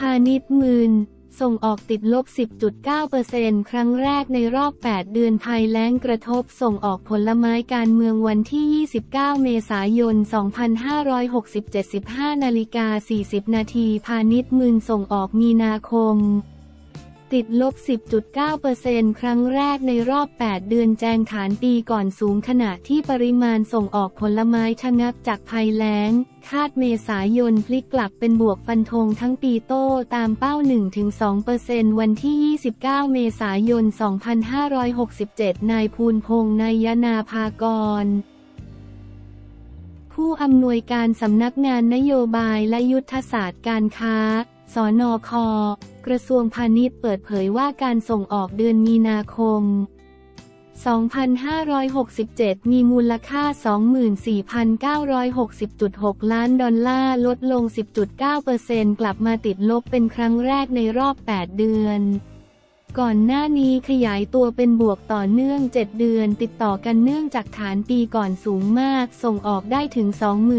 าณิชย์มืนส่งออกติดลบ 10.9% ครั้งแรกในรอบ 8 เดือนภัยแล้งกระทบส่งออกผลไม้การเมืองวันที่ 29 เมษายน 2567 15:40 นาทีพาณิชย์มืนส่งออกมีนาคมติดลบ 10.9% ครั้งแรกในรอบ 8 เดือนแจงฐานปีก่อนสูงขณะที่ปริมาณส่งออกผลไม้ชะงักจากภัยแล้งคาดเมษายนพลิกกลับเป็นบวกฟันธงทั้งปีโต้ตามเป้า 1-2% วันที่ 29 เมษายน 2567 นายภูลพงษ์ นายนาภากรผู้อำนวยการสำนักงานนโยบายและยุทธศาสตร์การค้าสนค.กระทรวงพาณิชย์เปิดเผยว่าการส่งออกเดือนมีนาคม 2567 มีมูลค่า 24,960.6 ล้านดอลลาร์ลดลง 10.9% กลับมาติดลบเป็นครั้งแรกในรอบ 8 เดือนก่อนหน้านี้ขยายตัวเป็นบวกต่อเนื่อง 7 เดือนติดต่อกันเนื่องจากฐานปีก่อนสูงมากส่งออกได้ถึง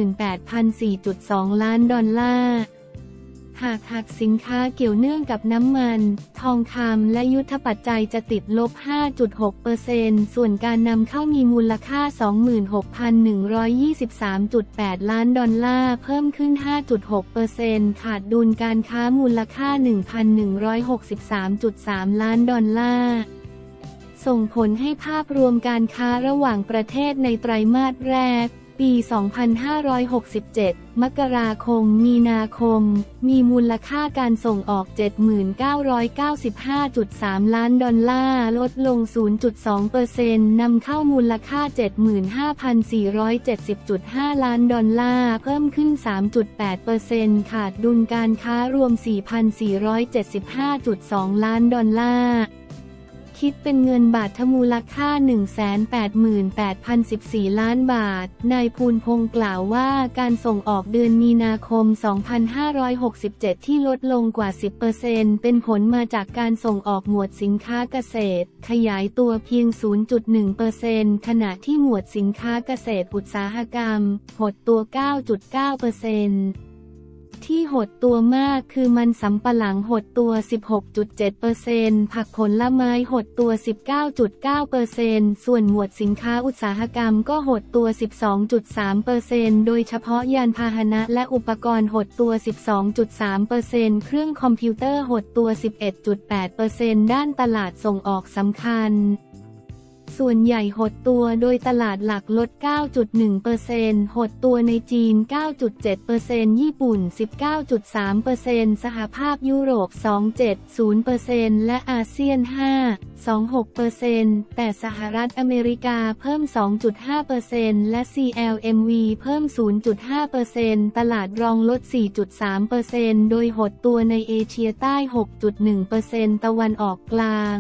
28,004.2 ล้านดอลลาร์หากสินค้าเกี่ยวเนื่องกับน้ำมันทองคำและยุทธปัจจัยจะติดลบ 5.6% ส่วนการนำเข้ามีมูลค่า 26,123.8 ล้านดอลลาร์เพิ่มขึ้น 5.6% ขาดดุลการค้ามูลค่า 1,163.3 ล้านดอลลาร์ส่งผลให้ภาพรวมการค้าระหว่างประเทศในไตรมาสแรกปี 2567 มกราคม มีนาคม มีมูลค่าการส่งออก 79,95.3 ล้านดอลลาร์ลดลง 0.2% นำเข้ามูลค่า 75,470.5 ล้านดอลลาร์เพิ่มขึ้น 3.8% ขาดดุลการค้ารวม 4,475.2 ล้านดอลลาร์คิดเป็นเงินบาทมูลค่า 188,014 ล้านบาทนายภูลพงษ์กล่าวว่าการส่งออกเดือนมีนาคม 2567 ที่ลดลงกว่า 10% เป็นผลมาจากการส่งออกหมวดสินค้าเกษตรขยายตัวเพียง 0.1% ขณะที่หมวดสินค้าเกษตรอุตสาหกรรมหดตัว 9.9%ที่หดตัวมากคือมันสำปะหลังหดตัว 16.7% ผักผลไม้หดตัว 19.9% ส่วนหมวดสินค้าอุตสาหกรรมก็หดตัว 12.3% โดยเฉพาะยานพาหนะและอุปกรณ์หดตัว 12.3% เครื่องคอมพิวเตอร์หดตัว 11.8% ด้านตลาดส่งออกสำคัญส่วนใหญ่หดตัวโดยตลาดหลักลด 9.1% หดตัวในจีน 9.7% ญี่ปุ่น 19.3% สหภาพยุโรป 2.70% และอาเซียน 5.26% แต่สหรัฐอเมริกาเพิ่ม 2.5% และ CLMV เพิ่ม 0.5% ตลาดรองลด 4.3% โดยหดตัวในเอเชียใต้ 6.1% ตะวันออกกลาง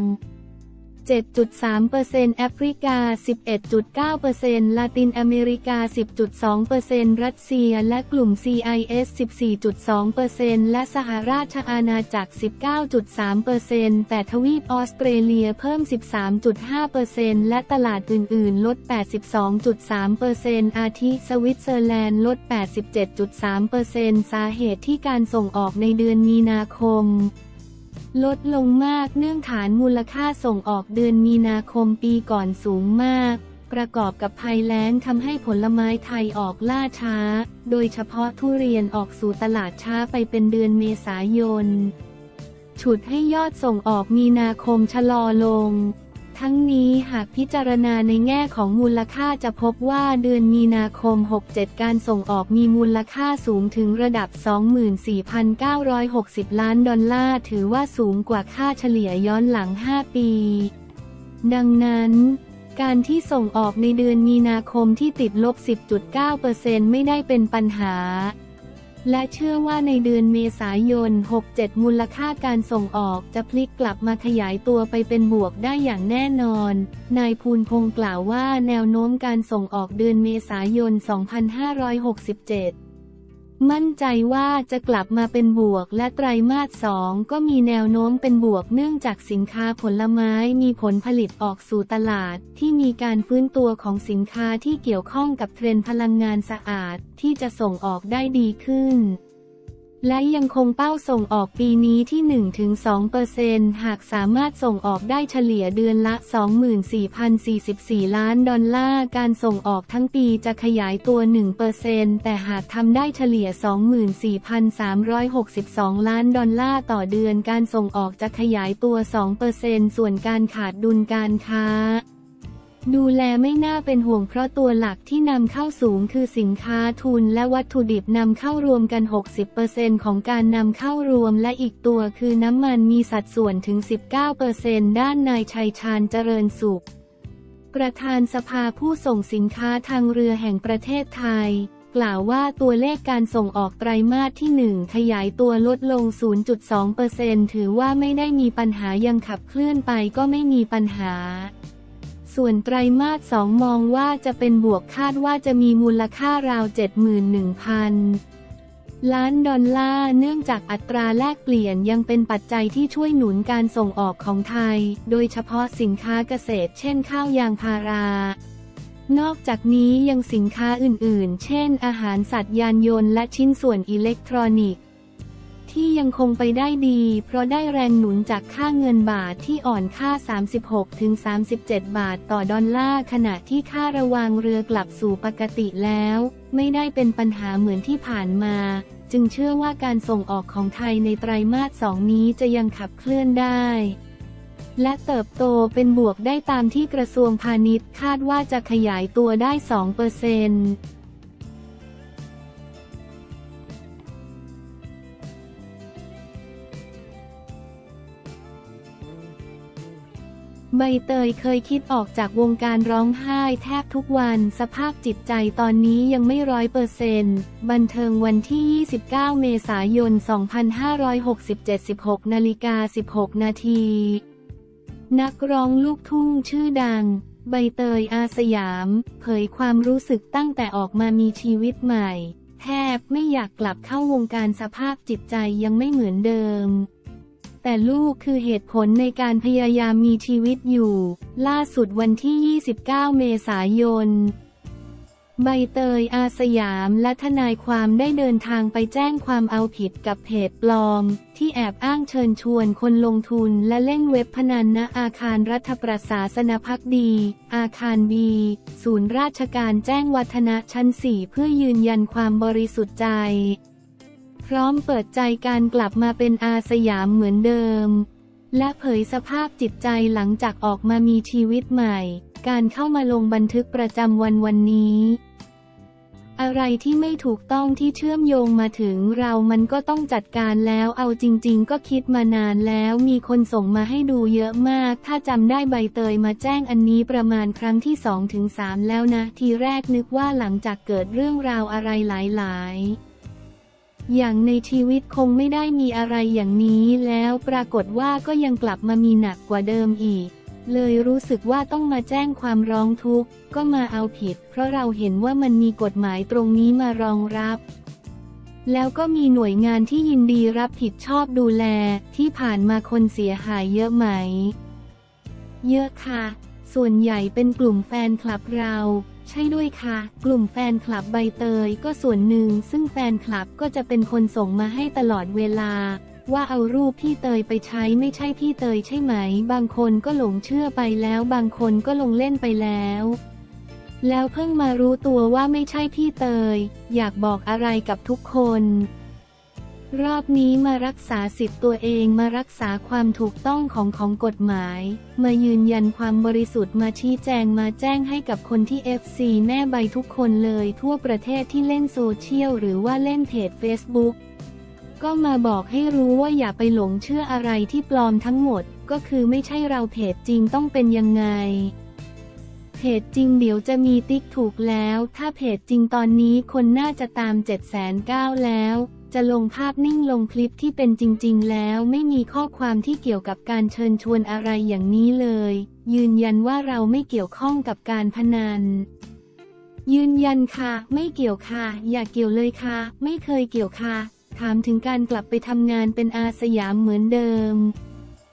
7.3% แอฟริกา 11.9% ลาตินอเมริกา 10.2% รัสเซียและกลุ่ม CIS 14.2% และสหราชอาณาจักร 19.3% แต่ทวีปออสเตรเลียเพิ่ม 13.5% และตลาดอื่นๆลด 82.3% อาทิสวิตเซอร์แลนด์ลด 87.3% สาเหตุที่การส่งออกในเดือนมีนาคมลดลงมากเนื่องฐานมูลค่าส่งออกเดือนมีนาคมปีก่อนสูงมากประกอบกับภัยแล้งทำให้ผลไม้ไทยออกล่าช้าโดยเฉพาะทุเรียนออกสู่ตลาดช้าไปเป็นเดือนเมษายนฉุดให้ยอดส่งออกมีนาคมชะลอลงทั้งนี้หากพิจารณาในแง่ของมูลค่าจะพบว่าเดือนมีนาคม 67 การส่งออกมีมูลค่าสูงถึงระดับ 24,960 ล้านดอลลาร์ถือว่าสูงกว่าค่าเฉลี่ยย้อนหลัง 5 ปีดังนั้นการที่ส่งออกในเดือนมีนาคมที่ติดลบ 10.9% ไม่ได้เป็นปัญหาและเชื่อว่าในเดือนเมษายน 67 มูลค่าการส่งออกจะพลิกกลับมาขยายตัวไปเป็นบวกได้อย่างแน่นอนนายภูลพงษ์กล่าวว่าแนวโน้มการส่งออกเดือนเมษายน 2567 มั่นใจว่าจะกลับมาเป็นบวกและไตรมาส 2ก็มีแนวโน้มเป็นบวกเนื่องจากสินค้าผลไม้มีผลผลิตออกสู่ตลาดที่มีการฟื้นตัวของสินค้าที่เกี่ยวข้องกับเทรนด์พลังงานสะอาดที่จะส่งออกได้ดีขึ้นและยังคงเป้าส่งออกปีนี้ที่ 1-2% หากสามารถส่งออกได้เฉลี่ยเดือนละ 24,044 ล้านดอลลาร์การส่งออกทั้งปีจะขยายตัว 1% แต่หากทำได้เฉลี่ย 24,362 ล้านดอลลาร์ต่อเดือนการส่งออกจะขยายตัว 2% ส่วนการขาดดุลการค้าดูแลไม่น่าเป็นห่วงเพราะตัวหลักที่นำเข้าสูงคือสินค้าทุนและวัตถุดิบนำเข้ารวมกัน 60% ของการนำเข้ารวมและอีกตัวคือน้ำมันมีสัดส่วนถึง 19% ด้านนายชัยชาญเจริญสุขประธานสภาผู้ส่งสินค้าทางเรือแห่งประเทศไทยกล่าวว่าตัวเลขการส่งออกไตรมาสที่ 1 ขยายตัวลดลง 0.2% ถือว่าไม่ได้มีปัญหายังขับเคลื่อนไปก็ไม่มีปัญหาส่วนไตรมาส 2 มองว่าจะเป็นบวกคาดว่าจะมีมูลค่าราว 71,000 ล้านดอลลาร์เนื่องจากอัตราแลกเปลี่ยนยังเป็นปัจจัยที่ช่วยหนุนการส่งออกของไทยโดยเฉพาะสินค้าเกษตรเช่นข้าวยางพารานอกจากนี้ยังสินค้าอื่นๆเช่นอาหารสัตว์ยานยนต์และชิ้นส่วนอิเล็กทรอนิกส์ที่ยังคงไปได้ดีเพราะได้แรงหนุนจากค่าเงินบาทที่อ่อนค่า 36-37 บาทต่อดอลลาร์ขณะที่ค่าระวางเรือกลับสู่ปกติแล้วไม่ได้เป็นปัญหาเหมือนที่ผ่านมาจึงเชื่อว่าการส่งออกของไทยในไตรมาส 2 นี้จะยังขับเคลื่อนได้และเติบโตเป็นบวกได้ตามที่กระทรวงพาณิชย์คาดว่าจะขยายตัวได้ 2%ใบเตยเคยคิดออกจากวงการร้องไห้แทบทุกวันสภาพจิตใจตอนนี้ยังไม่100%บันเทิงวันที่ 29 เมษายน 2567 16:16 นาทีนักร้องลูกทุ่งชื่อดังใบเตยอาสยามเผยความรู้สึกตั้งแต่ออกมามีชีวิตใหม่แทบไม่อยากกลับเข้าวงการสภาพจิตใจยังไม่เหมือนเดิมแต่ลูกคือเหตุผลในการพยายามมีชีวิตอยู่ล่าสุดวันที่ 29 เมษายนใบเตยอาสยามและทนายความได้เดินทางไปแจ้งความเอาผิดกับเพจปลอมที่แอบอ้างเชิญชวนคนลงทุนและเล่นเว็บพนันณอาคารรัฐประศาสนภักดีอาคารบีศูนย์ราชการแจ้งวัฒนะชั้น 4เพื่อยืนยันความบริสุทธิ์ใจพร้อมเปิดใจการกลับมาเป็นอาสยามเหมือนเดิมและเผยสภาพจิตใจหลังจากออกมามีชีวิตใหม่การเข้ามาลงบันทึกประจำวันนี้อะไรที่ไม่ถูกต้องที่เชื่อมโยงมาถึงเรามันก็ต้องจัดการแล้วเอาจริงๆก็คิดมานานแล้วมีคนส่งมาให้ดูเยอะมากถ้าจำได้ใบเตยมาแจ้งอันนี้ประมาณครั้งที่ 2-3 แล้วนะทีแรกนึกว่าหลังจากเกิดเรื่องราวอะไรหลายๆอย่างในชีวิตคงไม่ได้มีอะไรอย่างนี้แล้วปรากฏว่าก็ยังกลับมามีหนักกว่าเดิมอีกเลยรู้สึกว่าต้องมาแจ้งความร้องทุกข์ก็มาเอาผิดเพราะเราเห็นว่ามันมีกฎหมายตรงนี้มารองรับแล้วก็มีหน่วยงานที่ยินดีรับผิดชอบดูแลที่ผ่านมาคนเสียหายเยอะไหมเยอะค่ะส่วนใหญ่เป็นกลุ่มแฟนคลับเราใช่ด้วยค่ะกลุ่มแฟนคลับใบเตยก็ส่วนหนึ่งซึ่งแฟนคลับก็จะเป็นคนส่งมาให้ตลอดเวลาว่าเอารูปพี่เตยไปใช้ไม่ใช่พี่เตยใช่ไหมบางคนก็หลงเชื่อไปแล้วบางคนก็ลงเล่นไปแล้วเพิ่งมารู้ตัวว่าไม่ใช่พี่เตยอยากบอกอะไรกับทุกคนรอบนี้มารักษาสิทธิ์ตัวเองมารักษาความถูกต้องของกฎหมายมายืนยันความบริสุทธิ์มาชี้แจงมาแจ้งให้กับคนที่ FC แม่ใบทุกคนเลยทั่วประเทศที่เล่นโซเชียลหรือว่าเล่นเพจ Facebookก็มาบอกให้รู้ว่าอย่าไปหลงเชื่ออะไรที่ปลอมทั้งหมดก็คือไม่ใช่เราเพจจริงต้องเป็นยังไงเพจจริงเดี๋ยวจะมีติ๊กถูกแล้วถ้าเพจจริงตอนนี้คนน่าจะตาม 709,000 แล้วจะลงภาพนิ่งลงคลิปที่เป็นจริงๆแล้วไม่มีข้อความที่เกี่ยวกับการเชิญชวนอะไรอย่างนี้เลยยืนยันว่าเราไม่เกี่ยวข้องกับการพนันยืนยันค่ะไม่เกี่ยวค่ะอย่าเกี่ยวเลยค่ะไม่เคยเกี่ยวค่ะถามถึงการกลับไปทำงานเป็นอาสยามเหมือนเดิม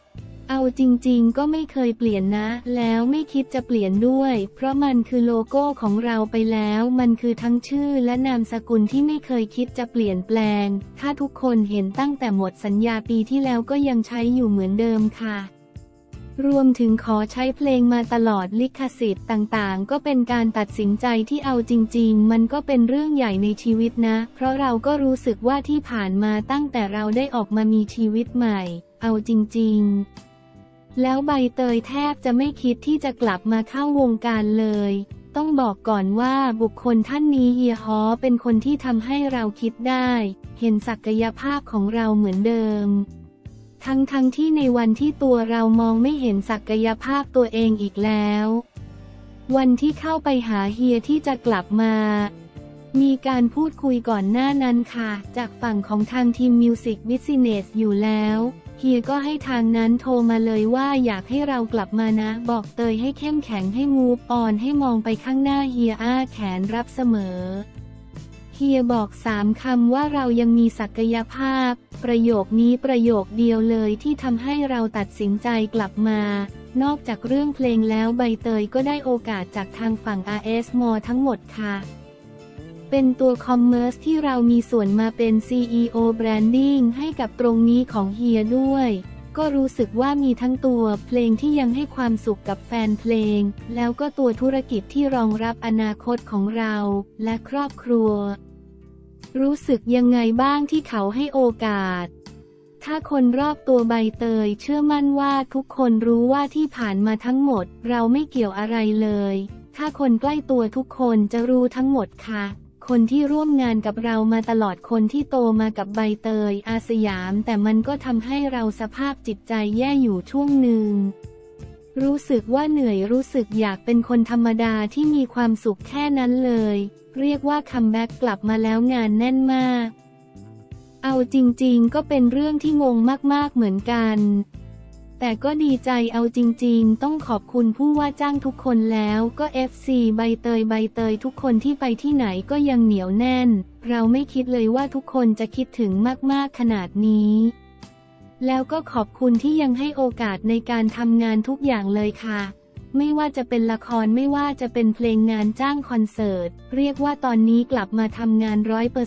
เอาจริงๆก็ไม่เคยเปลี่ยนนะแล้วไม่คิดจะเปลี่ยนด้วยเพราะมันคือโลโก้ของเราไปแล้วมันคือทั้งชื่อและนามสกุลที่ไม่เคยคิดจะเปลี่ยนแปลงถ้าทุกคนเห็นตั้งแต่หมดสัญญาปีที่แล้วก็ยังใช้อยู่เหมือนเดิมค่ะรวมถึงขอใช้เพลงมาตลอดลิขสิทธิ์ต่างๆก็เป็นการตัดสินใจที่เอาจริงๆมันก็เป็นเรื่องใหญ่ในชีวิตนะเพราะเราก็รู้สึกว่าที่ผ่านมาตั้งแต่เราได้ออกมามีชีวิตใหม่เอาจริงๆแล้วใบเตยแทบจะไม่คิดที่จะกลับมาเข้าวงการเลยต้องบอกก่อนว่าบุคคลท่านนี้เฮียฮอเป็นคนที่ทำให้เราคิดได้เห็นศักยภาพของเราเหมือนเดิมทั้งที่ในวันที่ตัวเรามองไม่เห็นศักยภาพตัวเองอีกแล้ววันที่เข้าไปหาเฮียที่จะกลับมามีการพูดคุยก่อนหน้านั้นค่ะจากฝั่งของทางทีมมิวสิกบิสซิเนสอยู่แล้วเฮียก็ให้ทางนั้นโทรมาเลยว่าอยากให้เรากลับมานะบอกเตยให้เข้มแข็งให้มูฟออนให้มองไปข้างหน้าเฮียอ้าแขนรับเสมอเฮียบอก3 คำว่าเรายังมีศักยภาพประโยคนี้ประโยคเดียวเลยที่ทำให้เราตัดสินใจกลับมานอกจากเรื่องเพลงแล้วใบเตยก็ได้โอกาสจากทางฝั่ง RS Mall ทั้งหมดค่ะเป็นตัวคอมเมอร์สที่เรามีส่วนมาเป็น CEO Branding ให้กับตรงนี้ของเฮียด้วยก็รู้สึกว่ามีทั้งตัวเพลงที่ยังให้ความสุขกับแฟนเพลงแล้วก็ตัวธุรกิจที่รองรับอนาคตของเราและครอบครัวรู้สึกยังไงบ้างที่เขาให้โอกาสถ้าคนรอบตัวใบเตยเชื่อมั่นว่าทุกคนรู้ว่าที่ผ่านมาทั้งหมดเราไม่เกี่ยวอะไรเลยถ้าคนใกล้ตัวทุกคนจะรู้ทั้งหมดค่ะคนที่ร่วมงานกับเรามาตลอดคนที่โตมากับใบเตยอาสยามแต่มันก็ทำให้เราสภาพจิตใจแย่อยู่ช่วงหนึ่งรู้สึกว่าเหนื่อยรู้สึกอยากเป็นคนธรรมดาที่มีความสุขแค่นั้นเลยเรียกว่าคัมแบ็กกลับมาแล้วงานแน่นมากเอาจริงๆก็เป็นเรื่องที่งงมากๆเหมือนกันแต่ก็ดีใจเอาจริงๆต้องขอบคุณผู้ว่าจ้างทุกคนแล้วก็ FC ใบเตยทุกคนที่ไปที่ไหนก็ยังเหนียวแน่นเราไม่คิดเลยว่าทุกคนจะคิดถึงมากๆขนาดนี้แล้วก็ขอบคุณที่ยังให้โอกาสในการทำงานทุกอย่างเลยค่ะไม่ว่าจะเป็นละครไม่ว่าจะเป็นเพลงงานจ้างคอนเสิร์ตเรียกว่าตอนนี้กลับมาทำงาน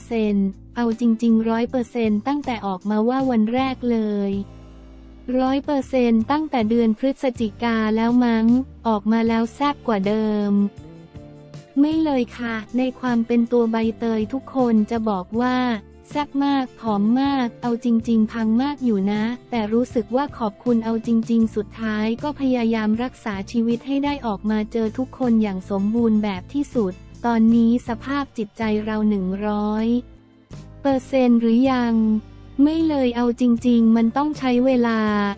100%เอาจริงๆ100%ตั้งแต่ออกมาว่าวันแรกเลย100%ตั้งแต่เดือนพฤศจิกาแล้วมั้งออกมาแล้วแซ่บกว่าเดิมไม่เลยค่ะในความเป็นตัวใบเตยทุกคนจะบอกว่าแซ่บมากผอมมากเอาจริงๆพังมากอยู่นะแต่รู้สึกว่าขอบคุณเอาจริงๆสุดท้ายก็พยายามรักษาชีวิตให้ได้ออกมาเจอทุกคนอย่างสมบูรณ์แบบที่สุดตอนนี้สภาพจิตใจเรา100%หรือยังไม่เลยเอาจริงๆมันต้องใช้เวลา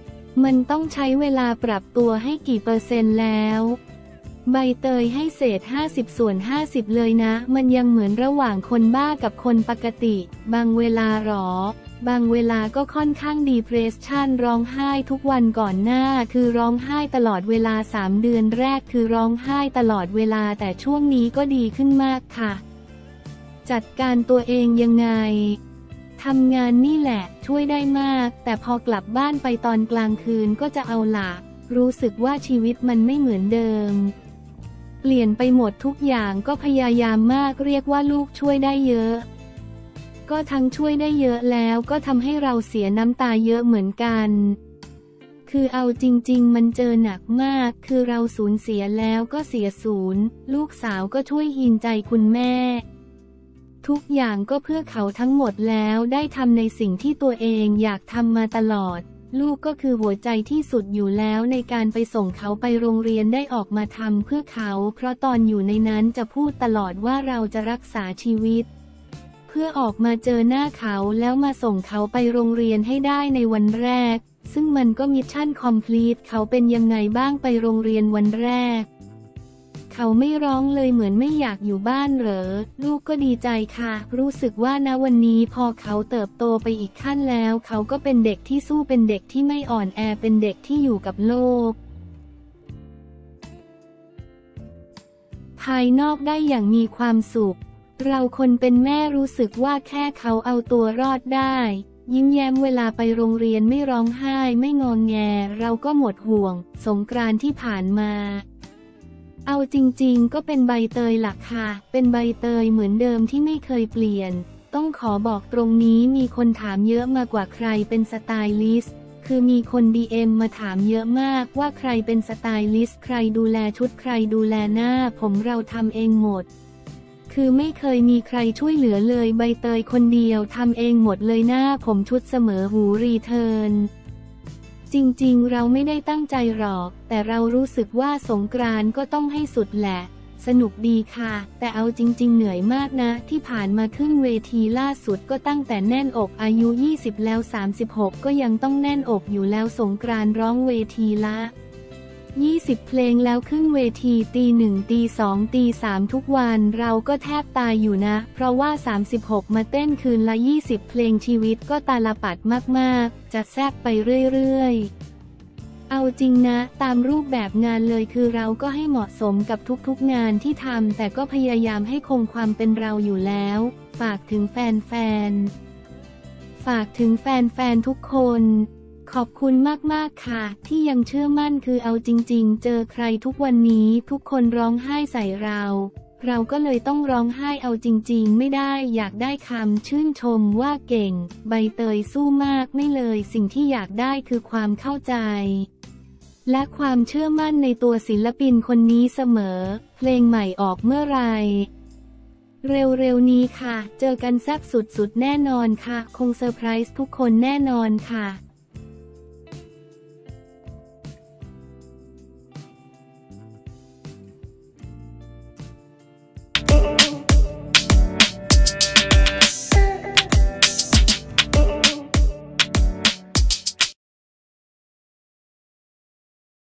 ปรับตัวให้กี่เปอร์เซ็นต์แล้วใบเตยให้เศษ50/50เลยนะมันยังเหมือนระหว่างคนบ้ากับคนปกติบางเวลาหรอบางเวลาก็ค่อนข้างดีเพรสชันร้องไห้ทุกวันก่อนหน้าคือร้องไห้ตลอดเวลา3 เดือนแรกคือร้องไห้ตลอดเวลาแต่ช่วงนี้ก็ดีขึ้นมากค่ะจัดการตัวเองยังไงทำงานนี่แหละช่วยได้มากแต่พอกลับบ้านไปตอนกลางคืนก็จะเอาล่ะรู้สึกว่าชีวิตมันไม่เหมือนเดิมเปลี่ยนไปหมดทุกอย่างก็พยายามมากเรียกว่าลูกช่วยได้เยอะก็ทั้งช่วยได้เยอะแล้วก็ทำให้เราเสียน้ำตาเยอะเหมือนกันคือเอาจริงๆมันเจอหนักมากคือเราสูญเสียแล้วก็เสียศูนย์ลูกสาวก็ช่วยฮีลใจคุณแม่ทุกอย่างก็เพื่อเขาทั้งหมดแล้วได้ทำในสิ่งที่ตัวเองอยากทำมาตลอดลูกก็คือหัวใจที่สุดอยู่แล้วในการไปส่งเขาไปโรงเรียนได้ออกมาทำเพื่อเขาเพราะตอนอยู่ในนั้นจะพูดตลอดว่าเราจะรักษาชีวิตเพื่อออกมาเจอหน้าเขาแล้วมาส่งเขาไปโรงเรียนให้ได้ในวันแรกซึ่งมันก็มิชชั่นคอมพลีทเขาเป็นยังไงบ้างไปโรงเรียนวันแรกเขาไม่ร้องเลยเหมือนไม่อยากอยู่บ้านเหรอลูกก็ดีใจค่ะรู้สึกว่าณวันนี้พอเขาเติบโตไปอีกขั้นแล้วเขาก็เป็นเด็กที่สู้เป็นเด็กที่ไม่อ่อนแอเป็นเด็กที่อยู่กับโลกภายนอกได้อย่างมีความสุขเราคนเป็นแม่รู้สึกว่าแค่เขาเอาตัวรอดได้ยิ้มแย้มเวลาไปโรงเรียนไม่ร้องไห้ไม่งอแงเราก็หมดห่วงสงกรานต์ที่ผ่านมาเอาจริงๆก็เป็นใบเตยหลักค่ะเป็นใบเตยเหมือนเดิมที่ไม่เคยเปลี่ยนต้องขอบอกตรงนี้มีคนถามเยอะมากกว่าใครเป็นสไตลิสต์คือมีคน DM มาถามเยอะมากว่าใครเป็นสไตลิสต์ใครดูแลชุดใครดูแลหน้าผมเราทำเองหมดคือไม่เคยมีใครช่วยเหลือเลยใบเตยคนเดียวทำเองหมดเลยหน้าผมชุดเสมอหูรีเทิร์นจริงๆเราไม่ได้ตั้งใจหรอกแต่เรารู้สึกว่าสงกรานต์ก็ต้องให้สุดแหละสนุกดีค่ะแต่เอาจริงๆเหนื่อยมากนะที่ผ่านมาขึ้นเวทีล่าสุดก็ตั้งแต่แน่นอกอายุ20แล้ว36ก็ยังต้องแน่นอกอยู่แล้วสงกรานต์ร้องเวทีละ20เพลงแล้วขึ้นเวทีตีหนึ่งตีสองตีสามทุกวันเราก็แทบตายอยู่นะเพราะว่า36มาเต้นคืนละ20เพลงชีวิตก็ตาลปัดมากๆจะแซบไปเรื่อยๆเอาจริงนะตามรูปแบบงานเลยคือเราก็ให้เหมาะสมกับทุกๆงานที่ทำแต่ก็พยายามให้คงความเป็นเราอยู่แล้วฝากถึงแฟนๆทุกคนขอบคุณมากๆค่ะที่ยังเชื่อมั่นคือเอาจริงๆเจอใครทุกวันนี้ทุกคนร้องไห้ใส่เราก็เลยต้องร้องไห้เอาจริงๆไม่ได้อยากได้คำชื่นชมว่าเก่งใบเตยสู้มากไม่เลยสิ่งที่อยากได้คือความเข้าใจและความเชื่อมั่นในตัวศิลปินคนนี้เสมอเพลงใหม่ออกเมื่อไหร่เร็วๆนี้ค่ะเจอกันแซ่บสุดๆแน่นอนค่ะคงเซอร์ไพรส์ทุกคนแน่นอนค่ะ